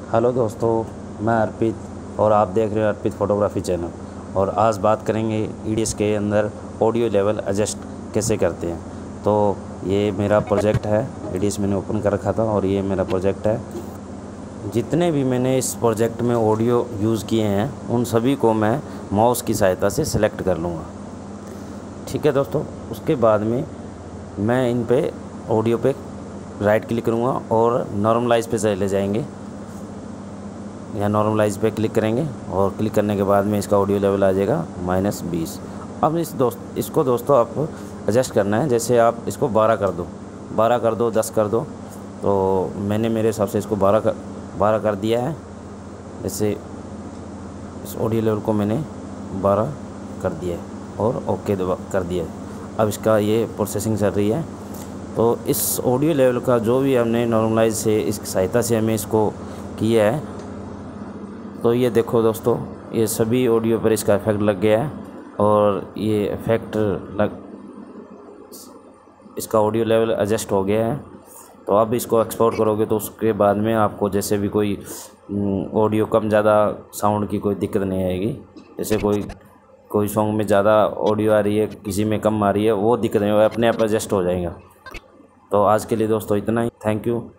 Hello दोस्तों, मैं अर्पित और आप देख रहे हो अर्पित फ़ोटोग्राफी चैनल। और आज बात करेंगे ईडीएस के अंदर ऑडियो लेवल एडजस्ट कैसे करते हैं। तो ये मेरा प्रोजेक्ट है, ईडीएस मैंने ओपन कर रखा था और ये मेरा प्रोजेक्ट है। जितने भी मैंने इस प्रोजेक्ट में ऑडियो यूज़ किए हैं उन सभी को मैं माउस की सहायता से सिलेक्ट कर लूँगा। ठीक है दोस्तों, उसके बाद में मैं इन पे ऑडियो पे राइट क्लिक करूँगा और नॉर्मलाइज पे चले जाएंगे। यहाँ नॉर्मलाइज पे क्लिक करेंगे और क्लिक करने के बाद में इसका ऑडियो लेवल आ जाएगा -20। अब इसको दोस्तों आप एडजस्ट करना है। जैसे आप इसको 12 कर दो, 10 कर दो। तो मैंने मेरे हिसाब से इसको 12 कर दिया है। जैसे इस ऑडियो लेवल को मैंने 12 कर दिया है और ओके कर दिया है। अब इसका ये प्रोसेसिंग चल रही है। तो इस ऑडियो लेवल का जो भी हमने नॉर्मलाइज से इस सहायता से हमें इसको किया है, तो ये देखो दोस्तों, ये सभी ऑडियो पर इसका इफेक्ट लग गया है और ये इफेक्ट इसका ऑडियो लेवल एडजस्ट हो गया है। तो अब इसको एक्सपोर्ट करोगे तो उसके बाद में आपको जैसे भी कोई ऑडियो कम ज़्यादा साउंड की कोई दिक्कत नहीं आएगी। जैसे कोई सॉन्ग में ज़्यादा ऑडियो आ रही है, किसी में कम आ रही है, वो दिक्कत नहीं होगी, अपने आप एडजस्ट हो जाएगा। तो आज के लिए दोस्तों इतना ही। Thank you.